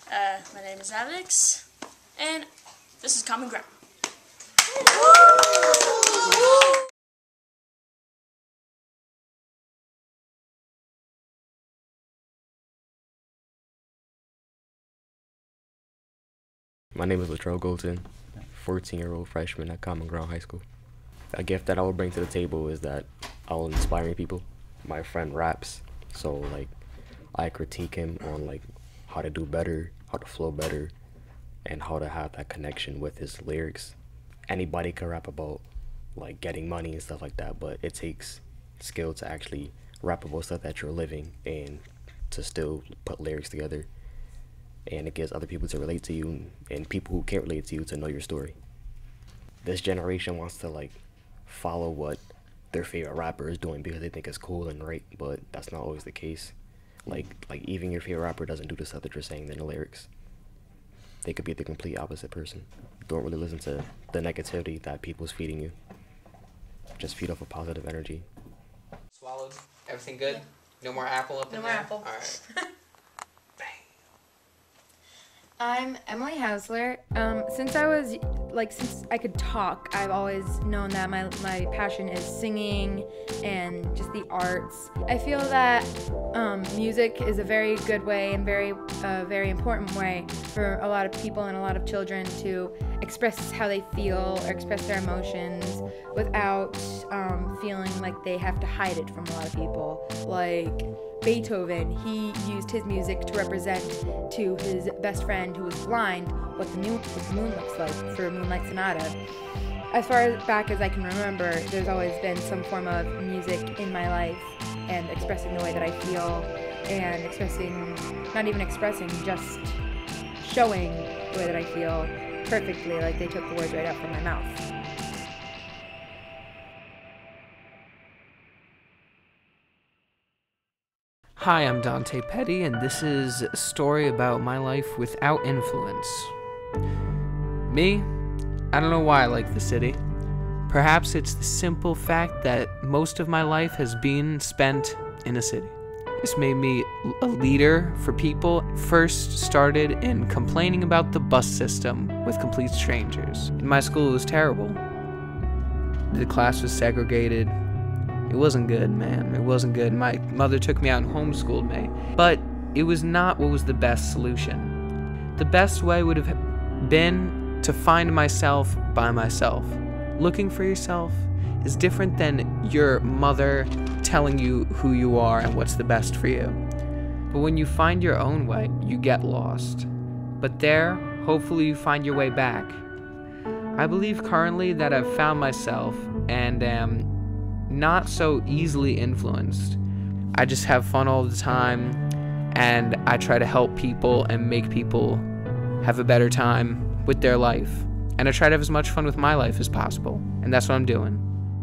My name is Alex, and this is Common Ground. My name is Latrell Golden, 14-year-old freshman at Common Ground High School. A gift that I will bring to the table is that I will inspire people. My friend raps, so I critique him on how to do better, how to flow better, and how to have that connection with his lyrics. Anybody can rap about getting money and stuff like that, but it takes skill to actually rap about stuff that you're living and to still put lyrics together. And it gives other people to relate to you and people who can't relate to you to know your story. This generation wants to follow what their favorite rapper is doing because they think it's cool and right, but that's not always the case. Even your favorite rapper doesn't do the stuff that you're saying in the lyrics. They could be the complete opposite person. Don't really listen to the negativity that people's feeding you. Just feed off of positive energy. Swallowed? Everything good? No more apple up in there? No more apple. Alright. I'm Emily Hausler. Since I could talk, I've always known that my passion is singing and just the arts. I feel that music is a very good way and very important way for a lot of people and a lot of children to express how they feel or express their emotions without feeling like they have to hide it from a lot of people. Like Beethoven, he used his music to represent to his best friend who was blind what the moon looks like for Moonlight Sonata. As far back as I can remember, there's always been some form of music in my life and expressing the way that I feel and just showing the way that I feel perfectly, like they took the words right out from my mouth. Hi, I'm Dante Petty, and this is a story about my life without influence. Me? I don't know why I like the city. Perhaps it's the simple fact that most of my life has been spent in a city. This made me a leader for people. First started in complaining about the bus system with complete strangers. In my school, it was terrible. The class was segregated. It wasn't good, man. It wasn't good. My mother took me out and homeschooled me. But it was not what was the best solution. The best way would have been to find myself by myself. Looking for yourself is different than your mother telling you who you are and what's the best for you. But when you find your own way, you get lost. But there, hopefully you find your way back. I believe currently that I've found myself and am not so easily influenced. I just have fun all the time, and I try to help people and make people have a better time with their life. And I try to have as much fun with my life as possible, and that's what I'm doing.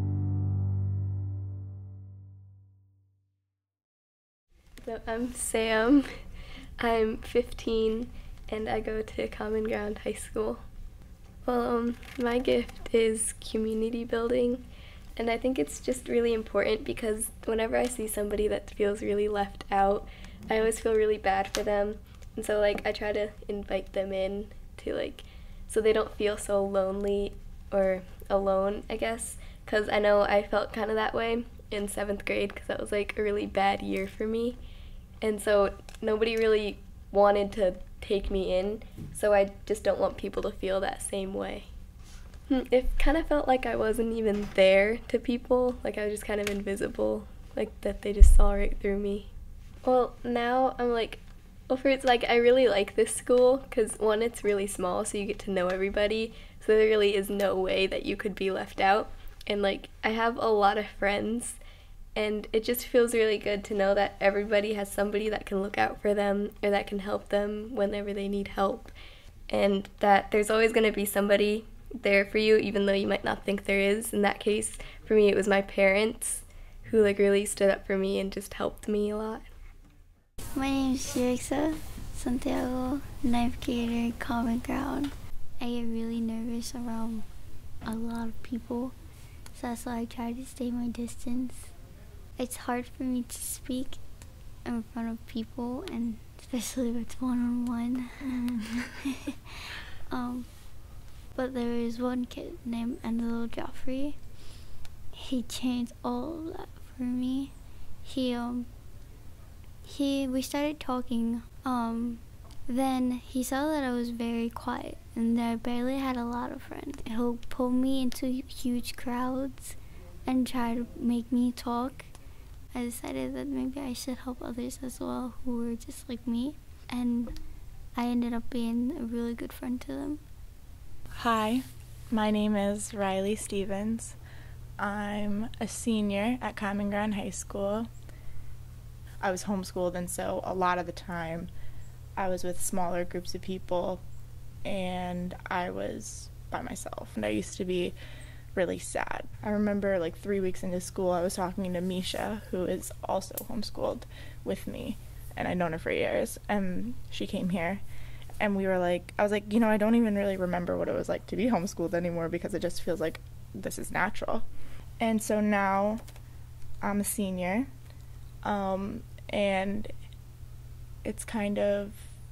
So I'm Sam. I'm 15, and I go to Common Ground High School. Well, my gift is community building. And I think it's just really important because whenever I see somebody that feels really left out, I always feel really bad for them. And so I try to invite them in to so they don't feel so lonely or alone, I guess. Because I know I felt kind of that way in 7th grade because that was a really bad year for me. And so nobody really wanted to take me in. So I just don't want people to feel that same way. It kind of felt like I wasn't even there to people, I was just kind of invisible, that they just saw right through me. Well, now I'm first, I really like this school because, one, it's really small, so you get to know everybody, so there really is no way that you could be left out. And, I have a lot of friends, and it just feels really good to know that everybody has somebody that can look out for them or that can help them whenever they need help, and that there's always going to be somebody there for you even though you might not think there is. In that case, for me, it was my parents who really stood up for me and just helped me a lot. My name is Jerixa Santiago, 9th grader, Common Ground. I get really nervous around a lot of people, so that's why I try to stay my distance. It's hard for me to speak in front of people, and especially if it's one-on-one. But there is one kid named Enzo Joffrey. He changed all of that for me. We started talking. Then he saw that I was very quiet and that I barely had a lot of friends. He'll pull me into huge crowds and try to make me talk. I decided that maybe I should help others as well who were just like me, and I ended up being a really good friend to them. Hi, my name is Riley Stevens. I'm a senior at Common Ground High School. I was homeschooled, and so a lot of the time I was with smaller groups of people and I was by myself. And I used to be really sad. I remember like 3 weeks into school I was talking to Misha, who is also homeschooled with me, and I'd known her for years, and she came here and I was like, you know, I don't even really remember what it was like to be homeschooled anymore because it just feels like this is natural. And so now I'm a senior, and it's kind of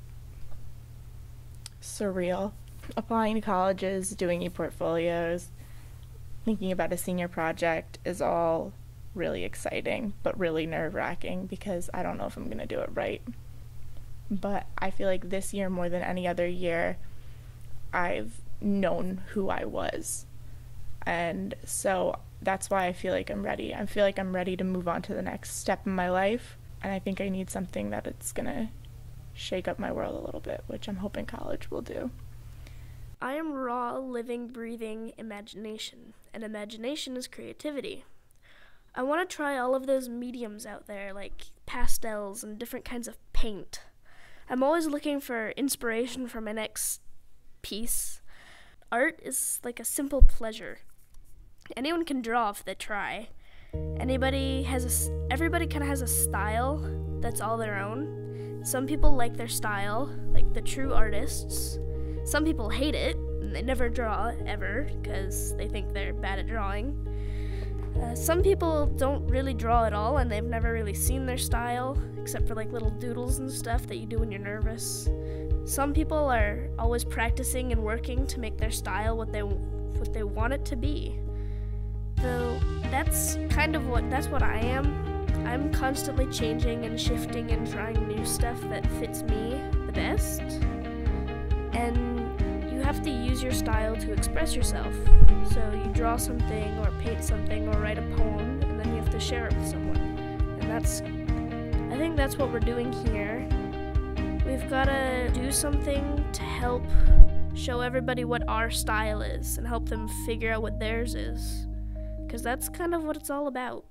surreal. Applying to colleges, doing e-portfolios, thinking about a senior project is all really exciting, but really nerve-wracking because I don't know if I'm going to do it right. But I feel like this year, more than any other year, I've known who I was. And so that's why I feel like I'm ready. I feel like I'm ready to move on to the next step in my life. And I think I need something that it's going to shake up my world a little bit, which I'm hoping college will do. I am raw, living, breathing imagination, and imagination is creativity. I want to try all of those mediums out there, like pastels and different kinds of paint. I'm always looking for inspiration for my next piece. Art is like a simple pleasure. Anyone can draw if they try. Everybody kind of has a style that's all their own. Some people like their style, like the true artists. Some people hate it, and they never draw, ever, because they think they're bad at drawing. Some people don't really draw at all, and they've never really seen their style, except for like little doodles and stuff that you do when you're nervous. Some people are always practicing and working to make their style what they want it to be. Though that's what I am. I'm constantly changing and shifting and trying new stuff that fits me the best. And you have to use your style to express yourself. So you draw something or paint something or write a poem, and then you have to share it with someone. And I think that's what we're doing here. We've got to do something to help show everybody what our style is and help them figure out what theirs is. Because that's kind of what it's all about.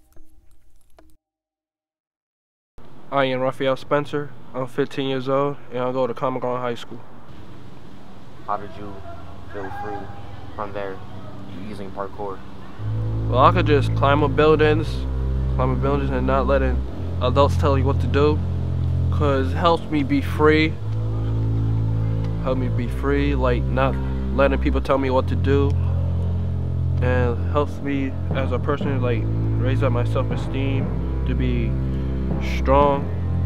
I am Raphael Spencer. I'm 15 years old, and I go to Common Ground High School. How did you feel free from there using parkour? Well, I could just climb up buildings and not letting adults tell you what to do, because it helps me be free. Like not letting people tell me what to do. And it helps me as a person, like raise up my self-esteem, to be strong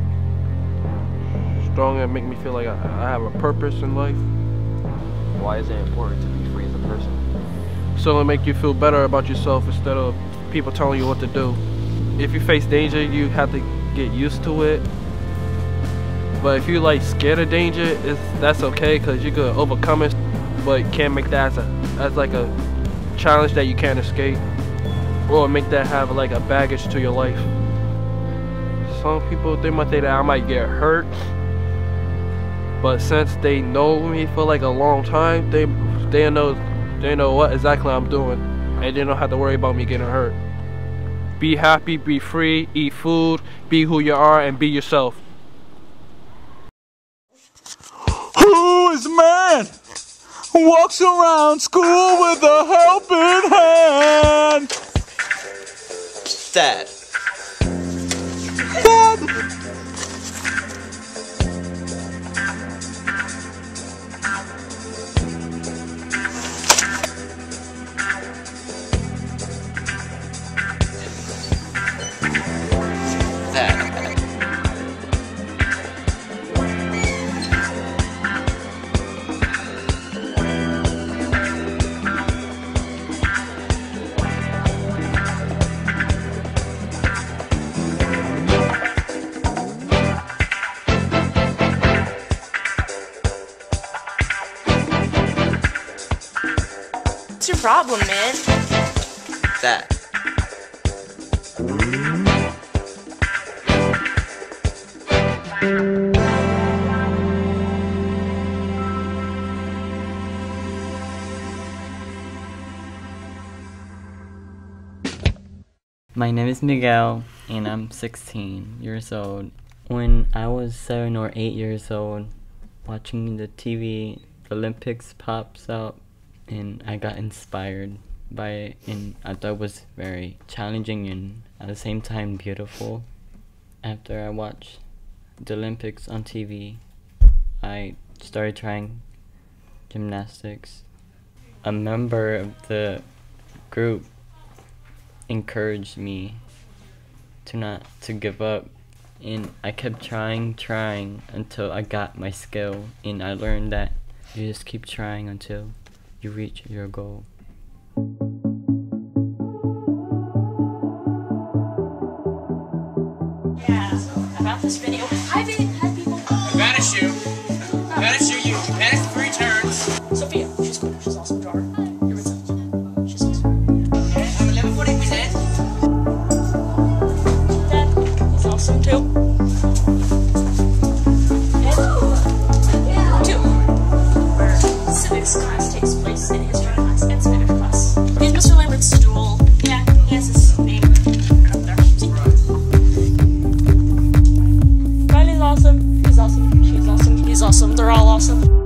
and make me feel like I have a purpose in life. Why is it important to be free as a person? So it'll make you feel better about yourself instead of people telling you what to do. If you face danger, you have to get used to it. But if you like scared of danger, that's okay, because you could overcome it, but you can't make that as like a challenge that you can't escape, or make that have like a baggage to your life. Some people, they might think that I might get hurt, but since they know me for like a long time, they know what exactly I'm doing, and they don't have to worry about me getting hurt. Be happy, be free, eat food, be who you are, and be yourself. Who is man? Walks around school with a helping hand. Dad. problem, man? That. My name is Miguel, and I'm 16 years old. When I was 7 or 8 years old, watching the TV, the Olympics pops up, and I got inspired by it, and I thought it was very challenging and at the same time beautiful. After I watched the Olympics on TV, I started trying gymnastics. A member of the group encouraged me to not to give up, and I kept trying until I got my skill, and I learned that you just keep trying until you reach your goal. Yeah, about this video. Hi, babe. Hi, people. You gotta shoot you. Pass 3 turns. Sophia, she's cool. She's awesome. Draw her. You're with she's awesome. Okay, I'm 11:40%. Dad, he's awesome too. And 2, where civics class takes place in history class and civics class. He's Mr. Lambert's stool. Yeah, he has his name right up there. See? Riley's awesome. He's awesome. She's awesome. He's awesome. They're all awesome.